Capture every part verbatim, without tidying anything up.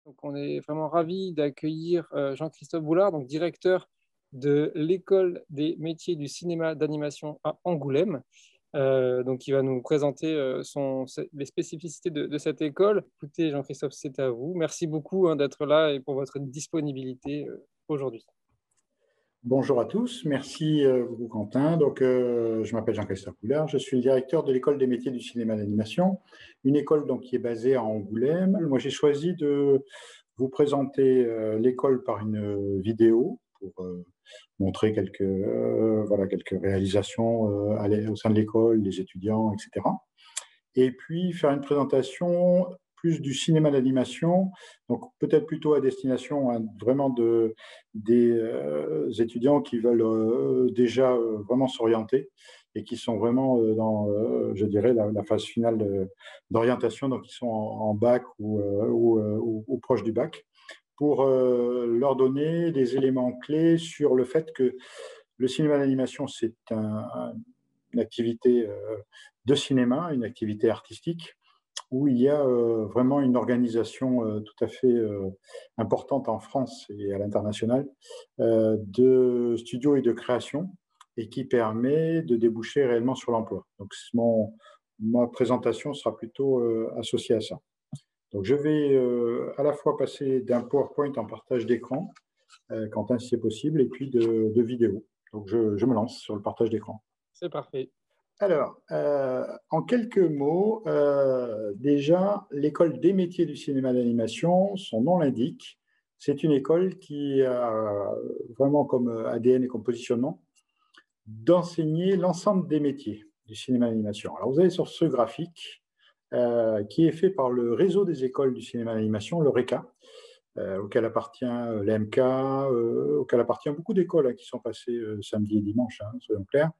Donc, on est vraiment ravis d'accueillir euh, Jean-Christophe Boulard, donc directeur de l'École des métiers du cinéma d'animation à Angoulême. Euh, donc, il va nous présenter euh, son, les spécificités de, de cette école. Écoutez, Jean-Christophe, c'est à vous. Merci beaucoup hein, d'être là et pour votre disponibilité euh, aujourd'hui. Bonjour à tous, merci euh, beaucoup Quentin. Donc, euh, je m'appelle Jean-Christophe Boulard, je suis le directeur de l'École des métiers du cinéma d'animation, une école donc, qui est basée à Angoulême. Moi, j'ai choisi de vous présenter euh, l'école par une vidéo pour euh, montrer quelques, euh, voilà, quelques réalisations euh, au sein de l'école, les étudiants, et cetera. Et puis faire une présentation plus du cinéma d'animation, donc peut-être plutôt à destination hein, vraiment de, des euh, étudiants qui veulent euh, déjà euh, vraiment s'orienter et qui sont vraiment euh, dans, euh, je dirais, la, la phase finale d'orientation, donc ils sont en, en bac ou, euh, ou, euh, ou, ou proche du bac, pour euh, leur donner des éléments clés sur le fait que le cinéma d'animation, c'est un, une activité euh, de cinéma, une activité artistique, où il y a euh, vraiment une organisation euh, tout à fait euh, importante en France et à l'international euh, de studios et de création, et qui permet de déboucher réellement sur l'emploi. Donc, mon, ma présentation sera plutôt euh, associée à ça. Donc, je vais euh, à la fois passer d'un PowerPoint en partage d'écran, euh, Quentin, si c'est possible, et puis de, de vidéos. Donc, je, je me lance sur le partage d'écran. C'est parfait. Alors, euh, en quelques mots, euh, déjà, l'école des métiers du cinéma d'animation, son nom l'indique, c'est une école qui a vraiment comme A D N et comme positionnement d'enseigner l'ensemble des métiers du cinéma d'animation. Alors, vous avez sur ce graphique, euh, qui est fait par le réseau des écoles du cinéma d'animation, le RECA, euh, auquel appartient l'A M K, euh, auquel appartient beaucoup d'écoles hein, qui sont passées euh, samedi et dimanche, hein, soyons clairs.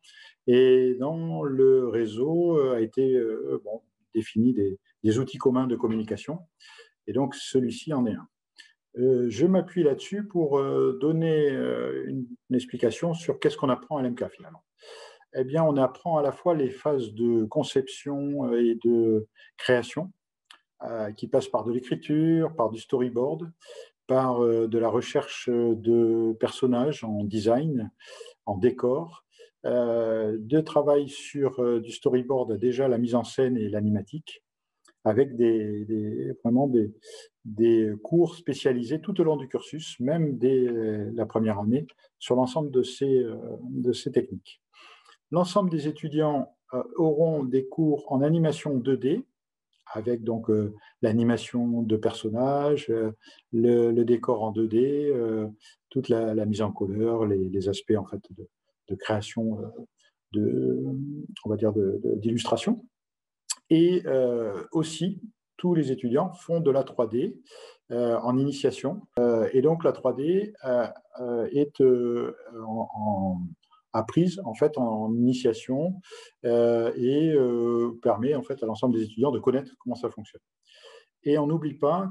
Et dans le réseau euh, a été euh, bon, défini des, des outils communs de communication. Et donc, celui-ci en est un. Euh, je m'appuie là-dessus pour euh, donner euh, une, une explication sur qu'est-ce qu'on apprend à l'A M K finalement. Eh bien, on apprend à la fois les phases de conception et de création, euh, qui passent par de l'écriture, par du storyboard, par euh, de la recherche de personnages en design, en décor, euh, de travail sur euh, du storyboard, déjà la mise en scène et l'animatique, avec des, des, vraiment des, des cours spécialisés tout au long du cursus, même dès la première année, sur l'ensemble de ces, euh, de ces techniques. L'ensemble des étudiants euh, auront des cours en animation deux D, avec donc euh, l'animation de personnages, euh, le, le décor en deux D, euh, toute la, la mise en couleur, les, les aspects en fait de, de création, euh, de, on va dire d'illustration. Et euh, aussi, tous les étudiants font de la trois D euh, en initiation. Euh, et donc la trois D euh, euh, est euh, en, en apprise en fait en initiation euh, et euh, permet en fait à l'ensemble des étudiants de connaître comment ça fonctionne. Et on n'oublie pas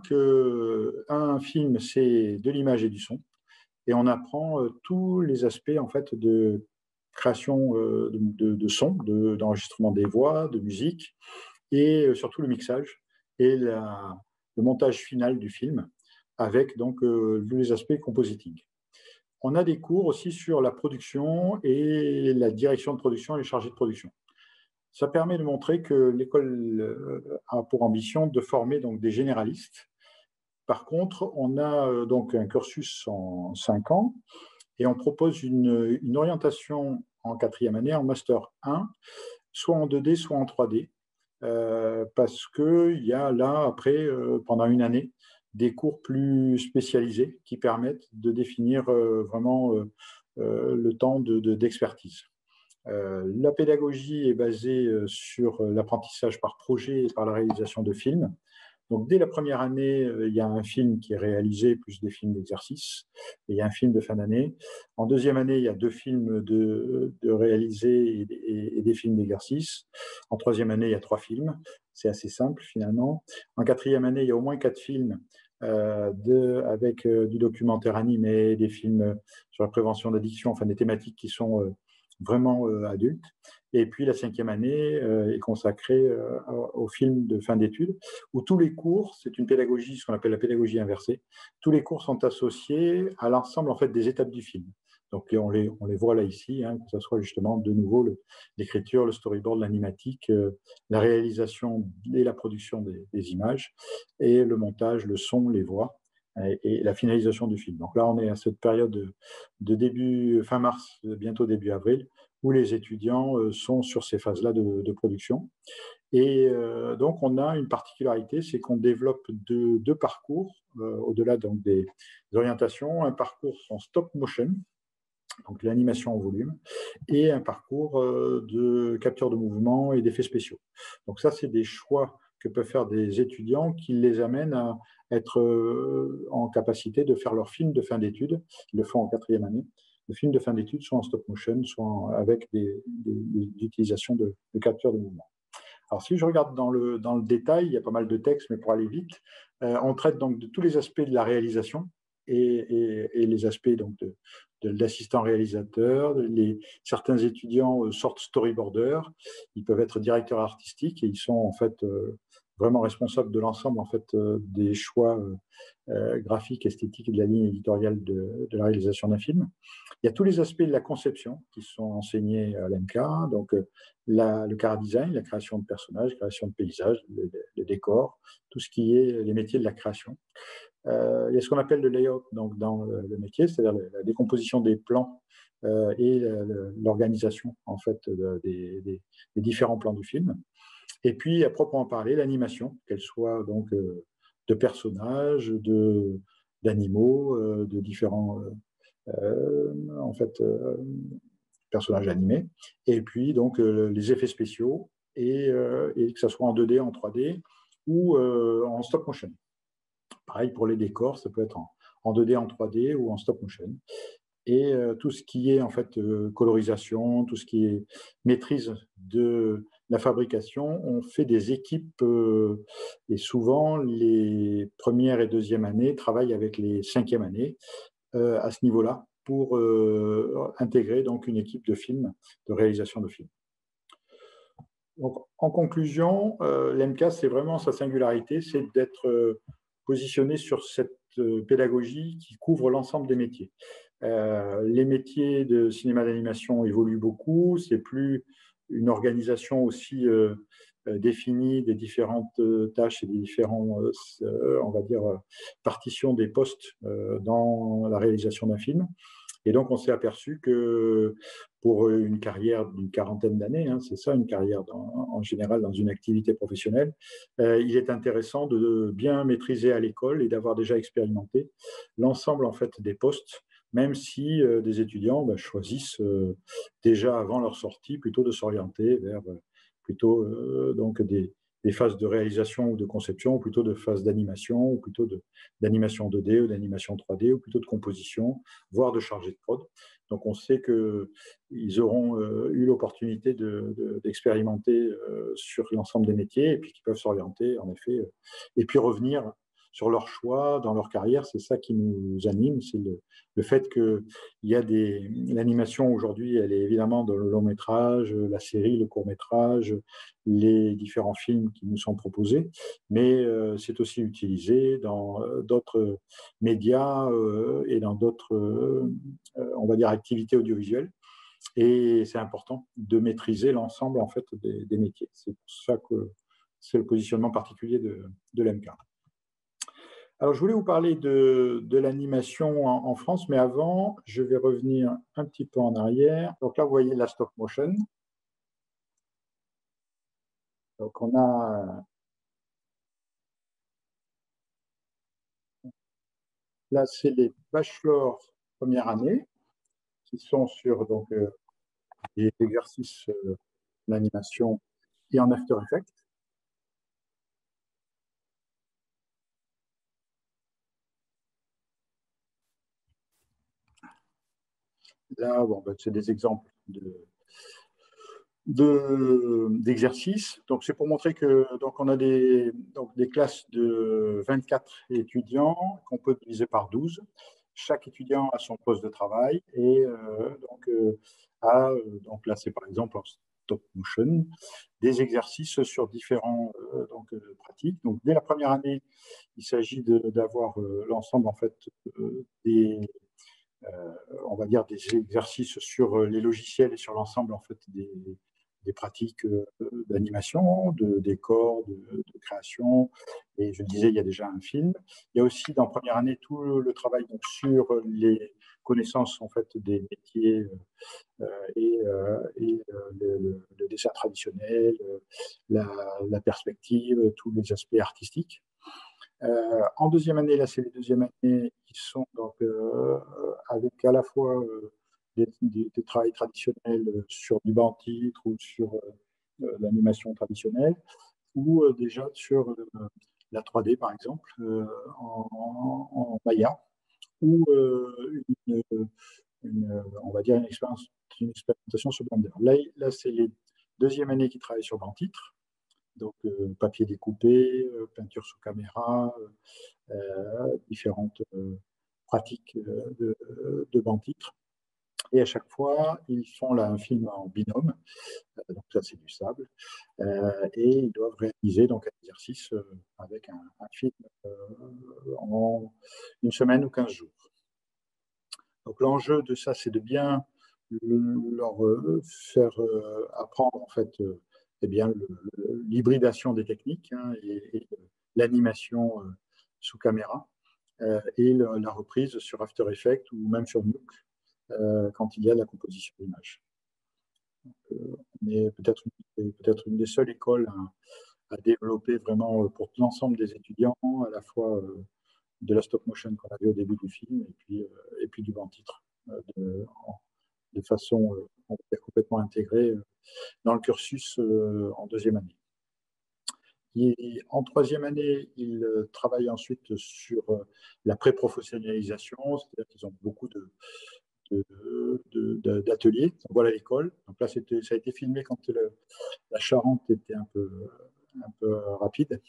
qu'un film, c'est de l'image et du son, et on apprend euh, tous les aspects en fait de création euh, de, de, de son, de, d'enregistrement des voix, de musique, et euh, surtout le mixage et la, le montage final du film, avec donc euh, les aspects compositing. On a des cours aussi sur la production et la direction de production et les chargés de production. Ça permet de montrer que l'école a pour ambition de former donc des généralistes. Par contre, on a donc un cursus en cinq ans et on propose une, une orientation en quatrième année, en master un, soit en deux D, soit en trois D, euh, parce qu'il y a là, après, euh, pendant une année, des cours plus spécialisés qui permettent de définir euh, vraiment euh, euh, le temps de, de, d'expertise. Euh, la pédagogie est basée euh, sur l'apprentissage par projet et par la réalisation de films. Donc, dès la première année, euh, il y a un film qui est réalisé, plus des films d'exercice, et il y a un film de fin d'année. En deuxième année, il y a deux films de, de réalisés et, et, et des films d'exercice. En troisième année, il y a trois films. C'est assez simple, finalement. En quatrième année, il y a au moins quatre films euh, de, avec euh, du documentaire animé, des films sur la prévention d'addiction, enfin des thématiques qui sont euh, vraiment euh, adulte. Et puis la cinquième année euh, est consacrée euh, au film de fin d'études, où tous les cours, c'est une pédagogie, ce qu'on appelle la pédagogie inversée, tous les cours sont associés à l'ensemble en fait, des étapes du film. Donc on les, on les voit là ici, hein, que ce soit justement de nouveau l'écriture, le, le storyboard, l'animatique, euh, la réalisation et la production des, des images, et le montage, le son, les voix, et, et la finalisation du film. Donc là on est à cette période de, de début, fin mars, bientôt début avril, où les étudiants euh, sont sur ces phases-là de, de production. Et euh, donc, on a une particularité, c'est qu'on développe deux, deux parcours, euh, au-delà donc des, des orientations, un parcours en stop motion, donc l'animation en volume, et un parcours euh, de capture de mouvement et d'effets spéciaux. Donc ça, c'est des choix que peuvent faire des étudiants qui les amènent à être euh, en capacité de faire leur film de fin d'études. Ils le font en quatrième année. Le film de fin d'études, soit en stop motion, soit en, avec des, des, des utilisations de, de capture de mouvement. Alors, si je regarde dans le, dans le détail, il y a pas mal de textes, mais pour aller vite, euh, on traite donc de tous les aspects de la réalisation et, et, et les aspects donc de, de l'assistant réalisateur. Les, certains étudiants euh, sortent storyboarders, ils peuvent être directeurs artistiques et ils sont en fait euh, vraiment responsables de l'ensemble en fait euh, des choix euh, euh, graphiques, esthétiques et de la ligne éditoriale de, de la réalisation d'un film. Il y a tous les aspects de la conception qui sont enseignés à l'E M K, donc la, le chara design, la création de personnages, la création de paysages, le, le décor, tout ce qui est les métiers de la création. Euh, il y a ce qu'on appelle le layout donc, dans le, le métier, c'est-à-dire la décomposition des plans euh, et l'organisation en fait de, des, des, des différents plans du film. Et puis, à proprement parler, l'animation, qu'elle soit donc euh, de personnages, de, d'animaux, euh, de différents euh, en fait, euh, personnages animés, et puis donc euh, les effets spéciaux, et, euh, et que ce soit en deux D, en trois D ou euh, en stop motion. Pareil pour les décors, ça peut être en, en deux D, en trois D ou en stop motion. Et euh, tout ce qui est en fait euh, colorisation, tout ce qui est maîtrise de la fabrication, on fait des équipes euh, et souvent les premières et deuxième années travaillent avec les cinquièmes années euh, à ce niveau-là pour euh, intégrer donc une équipe de film, de réalisation de films. Donc, en conclusion, euh, l'E M K, c'est vraiment sa singularité, c'est d'être euh, positionné sur cette euh, pédagogie qui couvre l'ensemble des métiers. Euh, les métiers de cinéma d'animation évoluent beaucoup, c'est plus une organisation aussi euh, définie des différentes tâches et des différents, euh, on va dire, partitions des postes euh, dans la réalisation d'un film. Et donc, on s'est aperçu que pour une carrière d'une quarantaine d'années, hein, c'est ça une carrière dans, en général dans une activité professionnelle, euh, il est intéressant de bien maîtriser à l'école et d'avoir déjà expérimenté l'ensemble en fait des postes, même si euh, des étudiants ben, choisissent euh, déjà avant leur sortie plutôt de s'orienter vers euh, plutôt euh, donc des, des phases de réalisation ou de conception, ou plutôt de phases d'animation, ou plutôt d'animation deux D ou d'animation trois D, ou plutôt de composition, voire de chargé de prod. Donc on sait qu'ils auront euh, eu l'opportunité d'expérimenter de, de, euh, sur l'ensemble des métiers et puis qu'ils peuvent s'orienter en effet euh, et puis revenir sur leur choix dans leur carrière. C'est ça qui nous anime, c'est le, le fait qu'il y a des... L'animation aujourd'hui, elle est évidemment dans le long métrage, la série, le court métrage, les différents films qui nous sont proposés, mais euh, c'est aussi utilisé dans euh, d'autres médias euh, et dans d'autres, euh, on va dire, activités audiovisuelles. Et c'est important de maîtriser l'ensemble en fait des, des métiers. C'est pour ça que c'est le positionnement particulier de, de l'E M K. Alors, je voulais vous parler de, de l'animation en, en France, mais avant, je vais revenir un petit peu en arrière. Donc là, vous voyez la stop motion. Donc, on a... Là, c'est les bachelors première année qui sont sur donc, euh, des exercices euh, d'animation et en After Effects. Là, bon, ben, c'est des exemples de, d'exercices. De, donc, c'est pour montrer que donc on a des, donc, des classes de vingt-quatre étudiants qu'on peut diviser par douze. Chaque étudiant a son poste de travail et euh, donc euh, à, donc là c'est par exemple en stop motion, des exercices sur différents euh, donc, euh, pratiques. Donc dès la première année, il s'agit d'avoir euh, l'ensemble en fait euh, des, euh, on va dire des exercices sur les logiciels et sur l'ensemble en fait des, des pratiques euh, d'animation, de décor, de, de création. Et je le disais, il y a déjà un film. Il y a aussi dans la première année tout le, le travail donc, sur les connaissances en fait des métiers euh, et, euh, et euh, le, le, le, dessin traditionnel, la, la perspective, tous les aspects artistiques. Euh, en deuxième année, là, c'est les deuxièmes années qui sont donc euh, avec à la fois euh, des, des, des travaux traditionnels sur du banc titre ou sur euh, l'animation traditionnelle, ou euh, déjà sur euh, la trois D, par exemple, euh, en, en, Maya, ou euh, une, une, on va dire une, expérience, une expérimentation sur Blender. Là, là c'est les deuxièmes années qui travaillent sur banc titre. Donc, euh, papier découpé, euh, peinture sous caméra, euh, différentes euh, pratiques euh, de, de banc titre. Et à chaque fois, ils font là un film en binôme, euh, donc ça c'est du sable, euh, et ils doivent réaliser donc un exercice euh, avec un, un film euh, en une semaine ou quinze jours. Donc l'enjeu de ça, c'est de bien leur euh, faire euh, apprendre en fait euh, eh bien l'hybridation des techniques hein, et, et l'animation euh, sous caméra euh, et le, la reprise sur After Effects ou même sur Nuke euh, quand il y a la composition d'image. Euh, on est peut-être une, peut une des seules écoles à, à développer vraiment euh, pour l'ensemble des étudiants à la fois euh, de la stop motion qu'on a vu au début du film et puis, euh, et puis du banc titre euh, de, en, de façon euh, on va dire, complètement intégrée euh, dans le cursus euh, en deuxième année. Et en troisième année, ils travaillent ensuite sur la pré-professionnalisation, c'est-à-dire qu'ils ont beaucoup de, d'ateliers. Voilà l'école. Donc là, ça a été filmé quand le, la Charente était un peu, un peu rapide.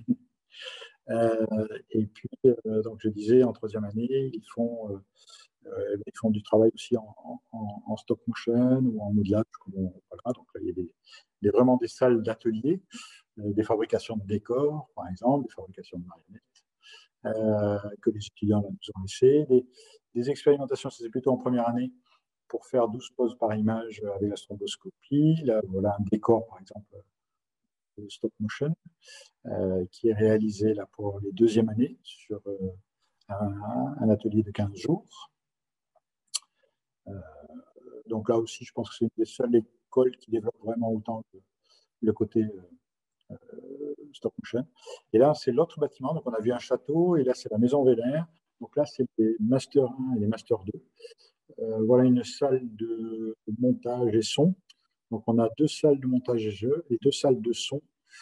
euh, et puis, euh, donc je disais, en troisième année, ils font, euh, ils font du travail aussi en, en, en stop motion ou en modelage. Voilà. Donc là, il y a des, des, vraiment des salles d'ateliers. Des fabrications de décors, par exemple, des fabrications de marionnettes, euh, que les étudiants nous ont laissé. Des, des expérimentations, c'est plutôt en première année, pour faire douze poses par image avec la stroboscopie. Là, voilà un décor, par exemple, de stop motion, euh, qui est réalisé là, pour les deuxièmes années sur euh, un, un, atelier de quinze jours. Euh, donc là aussi, je pense que c'est une des seules écoles qui développe vraiment autant le, le côté euh, stop motion. Et là, c'est l'autre bâtiment. Donc, on a vu un château et là, c'est la maison Vélaire. Donc là, c'est les Master un et les Master deux. Euh, voilà une salle de montage et son. Donc, on a deux salles de montage et jeu et deux salles de son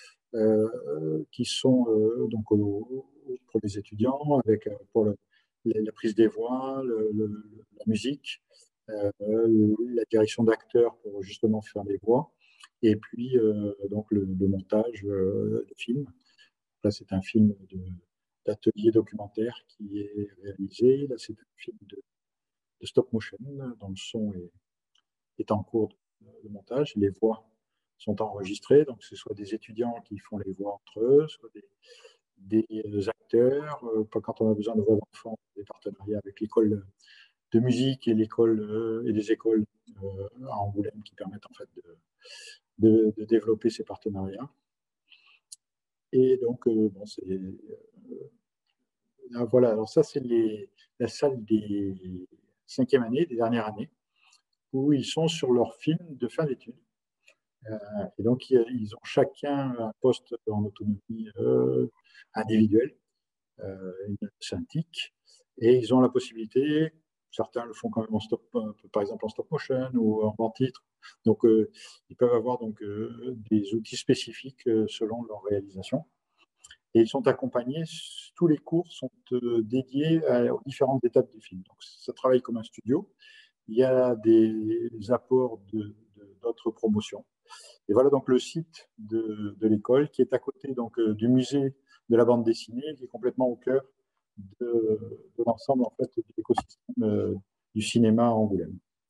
euh, qui sont euh, donc au, pour les étudiants, avec euh, pour le, la prise des voix, le, le, la musique, euh, la direction d'acteurs pour justement faire les voix, et puis euh, donc le, le montage euh, des films. Là, c'est un film d'atelier documentaire qui est réalisé. Là, c'est un film de, de stop motion dont le son est, est en cours de, de montage. Les voix sont enregistrées, donc c'est soit des étudiants qui font les voix entre eux, soit des, des acteurs. Euh, quand on a besoin de voix d'enfants, des partenariats avec l'école de musique et l'école euh, et des écoles euh, à Angoulême qui permettent en fait de, de, de développer ces partenariats. Et donc, euh, bon, c'est euh, là, voilà. Alors ça, c'est la salle des cinquième années, des dernières années, où ils sont sur leur film de fin d'études. Euh, et donc, ils ont chacun un poste en autonomie euh, individuelle, euh, une synthique, et ils ont la possibilité, certains le font quand même en stop, par exemple en stop motion ou en titre, donc euh, ils peuvent avoir donc, euh, des outils spécifiques euh, selon leur réalisation. Et ils sont accompagnés, tous les cours sont euh, dédiés à, aux différentes étapes du film. Donc ça travaille comme un studio. Il y a des apports de, de, d'autres promotions. Et voilà donc le site de, de l'école qui est à côté donc, euh, du musée de la bande dessinée, qui est complètement au cœur de, de l'ensemble en fait, de l'écosystème euh, du cinéma à Angoulême.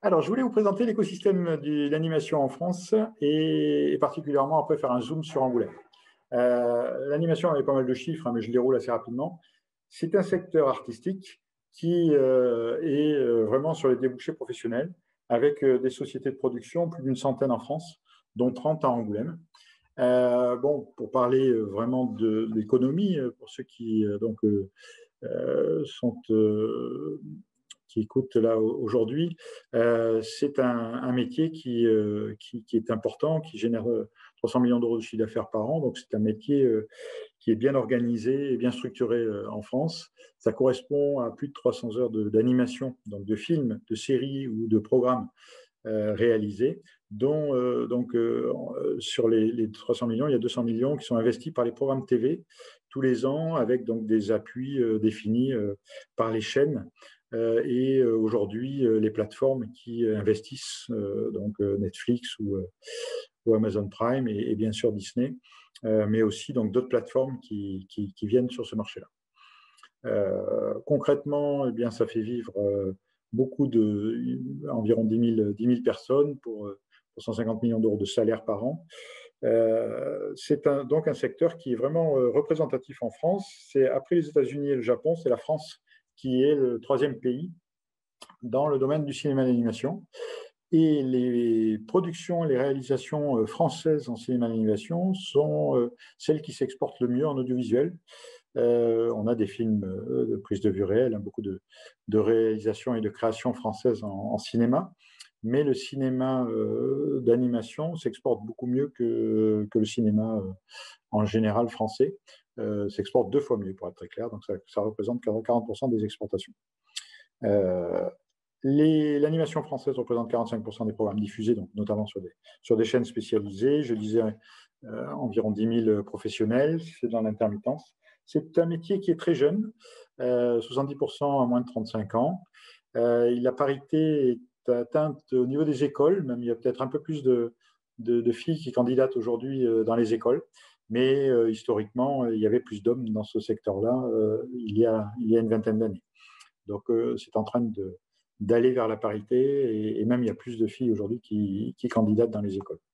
Alors, je voulais vous présenter l'écosystème de l'animation en France et, et particulièrement après faire un zoom sur Angoulême. Euh, L'animation avait pas mal de chiffres, hein, mais je les déroule assez rapidement. C'est un secteur artistique qui euh, est euh, vraiment sur les débouchés professionnels, avec euh, des sociétés de production, plus d'une centaine en France, dont trente à Angoulême. Euh, bon, pour parler euh, vraiment de, de l'économie, euh, pour ceux qui euh, donc euh, euh, sont euh, qui écoutent là aujourd'hui, euh, c'est un, un, métier qui, euh, qui, qui, est important, qui génère trois cents millions d'euros de chiffre d'affaires par an. Donc, c'est un métier euh, qui est bien organisé et bien structuré euh, en France. Ça correspond à plus de trois cents heures d'animation, donc de films, de séries ou de programmes euh, réalisés, dont euh, donc, euh, sur les, les trois cents millions, il y a deux cents millions qui sont investis par les programmes T V tous les ans avec donc, des appuis euh, définis euh, par les chaînes. Euh, et euh, aujourd'hui, euh, les plateformes qui investissent, euh, donc euh, Netflix ou, euh, ou Amazon Prime et, et, bien sûr Disney, euh, mais aussi donc d'autres plateformes qui, qui, qui viennent sur ce marché-là. Euh, concrètement, eh bien, ça fait vivre euh, beaucoup de, environ dix mille personnes pour, pour cent cinquante millions d'euros de salaire par an. Euh, c'est un, donc un secteur qui est vraiment euh, représentatif en France. C'est après les États-Unis et le Japon, c'est la France qui est le troisième pays dans le domaine du cinéma d'animation. Et les productions, les réalisations françaises en cinéma d'animation sont celles qui s'exportent le mieux en audiovisuel. Euh, on a des films de prise de vue réelle, hein, beaucoup de, de réalisations et de créations françaises en, en cinéma, mais le cinéma euh, d'animation s'exporte beaucoup mieux que, que le cinéma euh, en général français. Euh, s'exporte deux fois mieux, pour être très clair, donc ça, ça représente quarante pour cent des exportations. Euh, L'animation française représente quarante-cinq pour cent des programmes diffusés, donc notamment sur des, sur des chaînes spécialisées. Je disais euh, environ dix mille professionnels, c'est dans l'intermittence. C'est un métier qui est très jeune, euh, soixante-dix pour cent à moins de trente-cinq ans. Euh, la parité est atteinte au niveau des écoles, même il y a peut-être un peu plus de, de, de filles qui candidatent aujourd'hui euh, dans les écoles. Mais euh, historiquement, il y avait plus d'hommes dans ce secteur-là euh, il, y a, il y a une vingtaine d'années. Donc, euh, c'est en train de, d'aller vers la parité et, et même il y a plus de filles aujourd'hui qui, qui candidatent dans les écoles.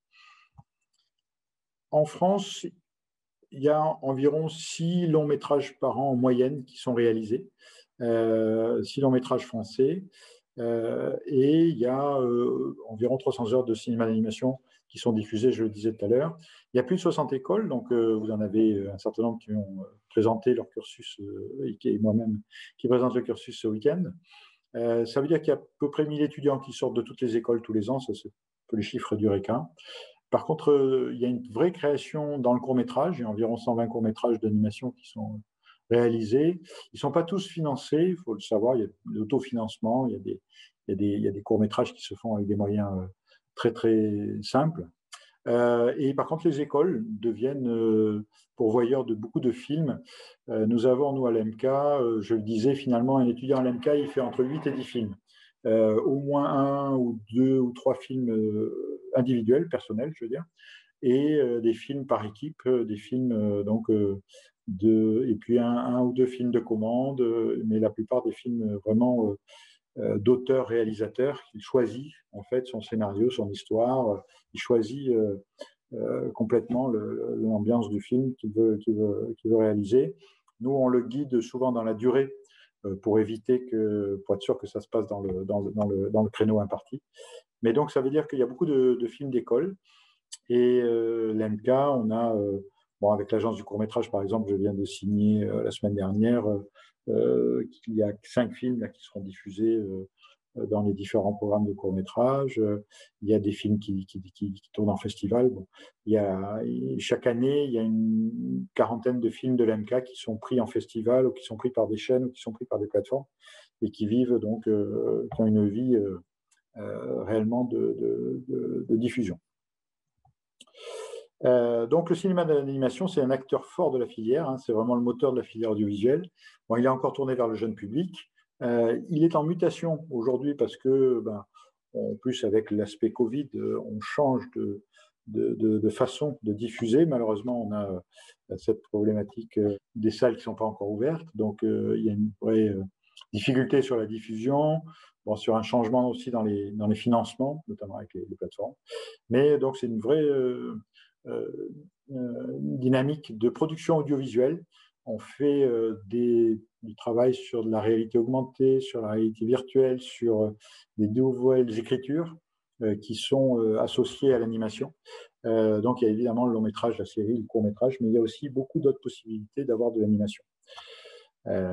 En France, il y a environ six longs métrages par an en moyenne qui sont réalisés, euh, six longs métrages français, euh, et il y a euh, environ trois cents heures de cinéma d'animation qui sont diffusées, je le disais tout à l'heure. Il y a plus de soixante écoles, donc euh, vous en avez un certain nombre qui ont présenté leur cursus, euh, et moi-même qui présente le cursus ce week-end. Euh, ça veut dire qu'il y a à peu près mille étudiants qui sortent de toutes les écoles tous les ans, ça c'est un peu les chiffres du RECA. Par contre, euh, il y a une vraie création dans le court-métrage, il y a environ cent vingt courts-métrages d'animation qui sont réalisés. Ils ne sont pas tous financés, il faut le savoir, il y a l'autofinancement, il y a des, il y a des, il y a des courts-métrages qui se font avec des moyens euh, très très simples. Euh, et par contre, les écoles deviennent euh, pourvoyeurs de beaucoup de films. Euh, nous avons, nous, à l'E M K, euh, je le disais, finalement, un étudiant à l'E M K, il fait entre huit et dix films. Euh, au moins un ou deux ou trois films euh, individuels, personnels, je veux dire, et euh, des films par équipe, euh, des films, euh, donc, euh, de, et puis un, un ou deux films de commande, euh, mais la plupart des films vraiment euh, d'auteur-réalisateur qui choisit, en fait, son scénario, son histoire, il choisit euh, euh, complètement l'ambiance du film qu'il veut, qu'il veut, qu'il veut réaliser. Nous, on le guide souvent dans la durée euh, pour éviter que, pour être sûr que ça se passe dans le, dans le, dans le, dans le créneau imparti. Mais donc, ça veut dire qu'il y a beaucoup de, de films d'école. Et euh, l'E M K, on a, euh, bon, avec l'agence du court-métrage, par exemple, je viens de signer euh, la semaine dernière, euh, qu'il y a cinq films là, qui seront diffusés euh, dans les différents programmes de court-métrage. Il y a des films qui, qui, qui, qui tournent en festival. Bon, il y a, chaque année, il y a une quarantaine de films de l'E M K qui sont pris en festival ou qui sont pris par des chaînes ou qui sont pris par des plateformes et qui vivent donc, euh, qui ont une vie euh, euh, réellement de, de, de, de diffusion. Euh, donc le cinéma d'animation, c'est un acteur fort de la filière, hein, c'est vraiment le moteur de la filière audiovisuelle. Bon, il est encore tourné vers le jeune public. Euh, il est en mutation aujourd'hui parce que, ben, en plus avec l'aspect Covid, on change de, de, de, de façon de diffuser. Malheureusement, on a cette problématique des salles qui ne sont pas encore ouvertes. Donc euh, il y a une vraie difficultés sur la diffusion, bon, sur un changement aussi dans les, dans les financements, notamment avec les, les plateformes. Mais donc, c'est une vraie euh, euh, dynamique de production audiovisuelle. On fait euh, des, du travail sur de la réalité augmentée, sur la réalité virtuelle, sur euh, des nouvelles écritures euh, qui sont euh, associées à l'animation. Euh, donc, il y a évidemment le long métrage, la série, le court métrage, mais il y a aussi beaucoup d'autres possibilités d'avoir de l'animation. Euh,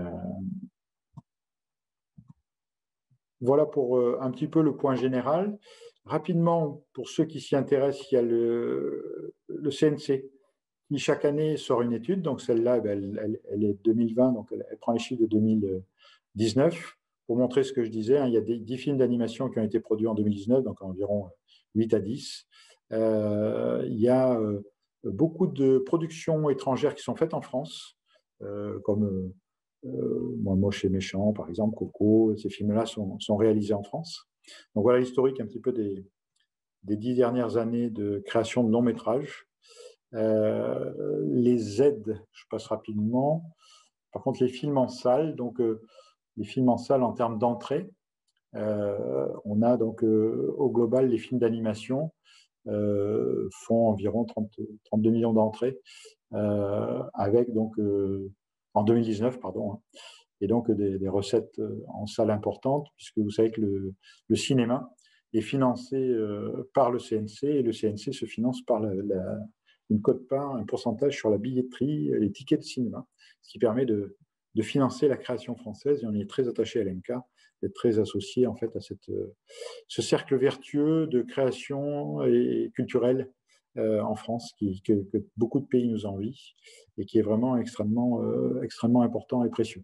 voilà pour euh, un petit peu le point général. Rapidement, pour ceux qui s'y intéressent, il y a le, le C N C qui chaque année sort une étude. Donc celle-là, elle, elle, elle est deux mille vingt, donc elle, elle prend les chiffres de deux mille dix-neuf pour montrer ce que je disais. Hein, il y a des, dix films d'animation qui ont été produits en deux mille dix-neuf, donc environ huit à dix. Euh, il y a euh, beaucoup de productions étrangères qui sont faites en France, euh, comme euh, Moi Moche et Méchant, par exemple, Coco. Ces films-là sont, sont réalisés en France. Donc voilà l'historique un petit peu des, des dix dernières années de création de longs métrages. Euh, les aides, je passe rapidement. Par contre, les films en salle, donc euh, les films en salle en termes d'entrée, euh, on a donc euh, au global les films d'animation euh, font environ trente, trente-deux millions d'entrées, euh, avec donc euh, en deux mille dix-neuf, pardon, hein, et donc des, des recettes en salle importantes, puisque vous savez que le, le cinéma est financé euh, par le C N C, et le C N C se finance par la, la, une quote-part, un pourcentage sur la billetterie, les tickets de cinéma, ce qui permet de, de financer la création française, et on est très attaché à l'M K, d'être très associé en fait à cette, ce cercle vertueux de création et culturelle euh, en France, qui, que, que beaucoup de pays nous envient, et qui est vraiment extrêmement, euh, extrêmement important et précieux.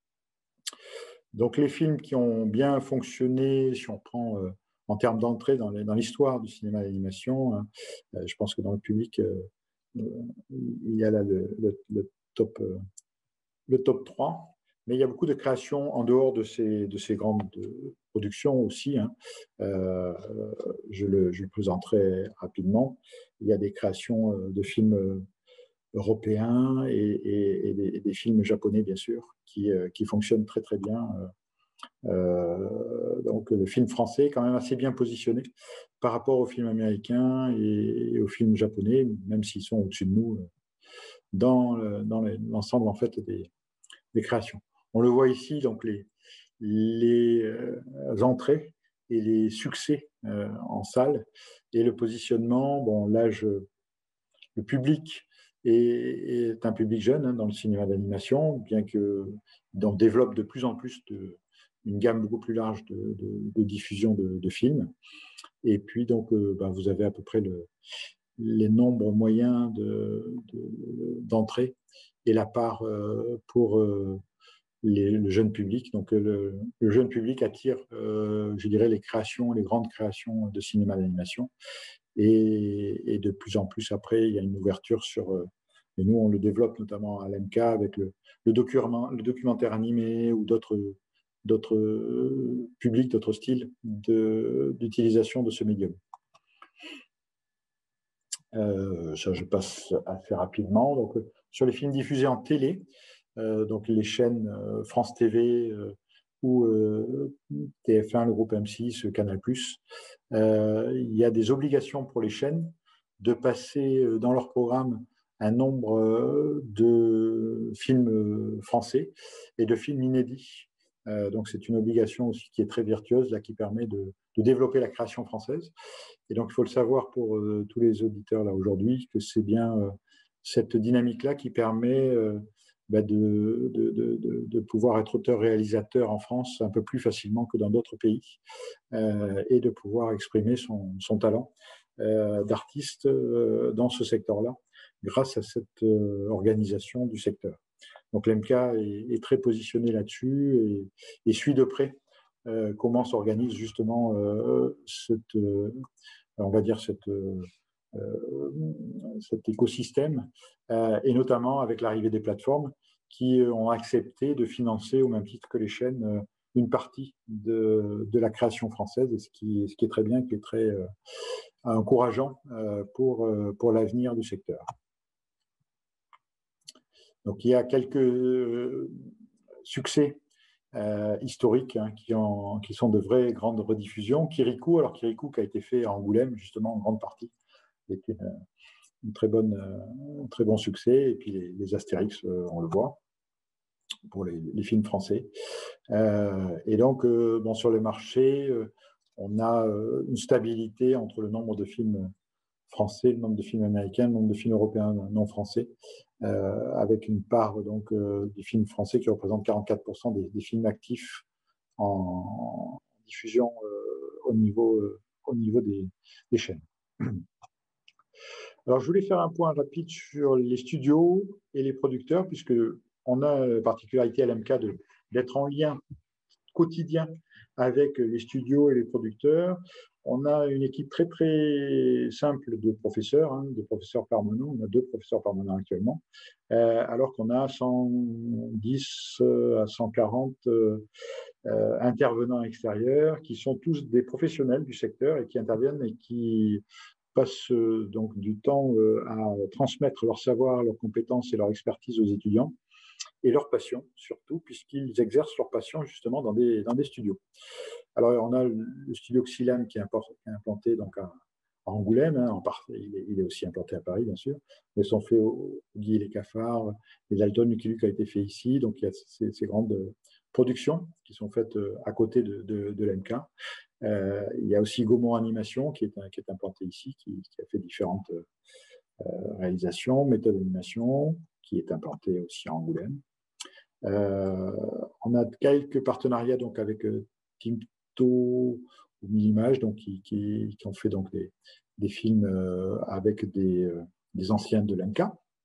Donc les films qui ont bien fonctionné, si on prend euh, en termes d'entrée dans l'histoire du cinéma d'animation, hein, euh, je pense que dans le public, euh, il y a là le, le, le, top, euh, le top trois. Mais il y a beaucoup de créations en dehors de ces, de ces grandes productions aussi. Hein. Euh, je, le, je le présenterai rapidement. Il y a des créations de films européens et, et, et, des, et des films japonais, bien sûr, qui, qui fonctionnent très très bien. Euh, donc le film français est quand même assez bien positionné par rapport aux films américains et, et aux films japonais, même s'ils sont au-dessus de nous dans, le, dans l'ensemble en fait des, des créations. On le voit ici, donc les, les euh, entrées et les succès euh, en salle et le positionnement. Bon, l'âge, le public est, est un public jeune hein, dans le cinéma d'animation, bien que on développe de plus en plus de, une gamme beaucoup plus large de, de, de diffusion de, de films. Et puis donc, euh, ben, vous avez à peu près le, les nombres moyens de, de, d'entrée et la part euh, pour euh, les, le jeune public. Donc le, le jeune public attire, euh, je dirais, les créations, les grandes créations de cinéma d'animation. Et, et de plus en plus après, il y a une ouverture sur... Euh, et nous, on le développe notamment à l'A M K avec le, le, document, le documentaire animé ou d'autres d'autres publics, d'autres styles d'utilisation de, de ce médium. Euh, ça, je passe assez rapidement. Donc, euh, sur les films diffusés en télé, euh, donc les chaînes euh, France T V euh, ou euh, T F un, le groupe M six, Canal plus, euh, il y a des obligations pour les chaînes de passer dans leur programme un nombre euh, de films français et de films inédits. Euh, donc, c'est une obligation aussi qui est très vertueuse, là, qui permet de, de développer la création française. Et donc, il faut le savoir pour euh, tous les auditeurs là aujourd'hui, que c'est bien euh, cette dynamique-là qui permet euh, bah, de, de, de, de pouvoir être auteur-réalisateur en France un peu plus facilement que dans d'autres pays euh, et de pouvoir exprimer son, son talent euh, d'artiste euh, dans ce secteur-là grâce à cette euh, organisation du secteur. Donc l'M K est, est très positionné là-dessus et, et suit de près euh, comment s'organise justement euh, cette, euh, on va dire cette, euh, cet écosystème euh, et notamment avec l'arrivée des plateformes qui ont accepté de financer au même titre que les chaînes euh, une partie de, de la création française, et ce qui, ce qui est très bien, qui est très euh, encourageant euh, pour, euh, pour l'avenir du secteur. Donc il y a quelques euh, succès euh, historiques hein, qui, ont, qui sont de vraies grandes rediffusions. Kirikou, alors Kirikou qui a été fait à Angoulême, justement, en grande partie, est une, une très bonne, un très bon succès. Et puis les, les Astérix, euh, on le voit, pour les, les films français. Euh, et donc, euh, bon, sur le marché, euh, on a euh, une stabilité entre le nombre de films français, le nombre de films américains, le nombre de films européens non français, euh, avec une part donc euh, des films français qui représentent quarante-quatre pour cent des, des films actifs en, en diffusion euh, au niveau, euh, au niveau des, des chaînes. Alors, je voulais faire un point rapide sur les studios et les producteurs, puisque on a la particularité à l'M K d'être en lien quotidien avec les studios et les producteurs. On a une équipe très très simple de professeurs, hein, de professeurs permanents. On a deux professeurs permanents actuellement, euh, alors qu'on a cent dix à cent quarante euh, euh, intervenants extérieurs qui sont tous des professionnels du secteur et qui interviennent et qui passent euh, donc du temps euh, à transmettre leur savoir, leurs compétences et leur expertise aux étudiants et leur passion surtout, puisqu'ils exercent leur passion justement dans des, dans des studios. Alors, on a le studio Xylan qui est implanté donc à, à Angoulême, hein, en part, il, est, il est aussi implanté à Paris, bien sûr, mais sont faits au, au Guy et les Cafards, les Dalton, Lucky Luke a été fait ici, donc il y a ces, ces grandes productions qui sont faites à côté de, de, de l'M K. Euh, il y a aussi Gaumont Animation qui est, qui est implanté ici, qui, qui a fait différentes euh, réalisations, méthode d'animation, qui est implanté aussi à Angoulême. Euh, on a quelques partenariats donc avec euh, Tinto ou Millimage, donc qui, qui, qui ont fait donc des, des films euh, avec des, euh, des anciens de l'M K.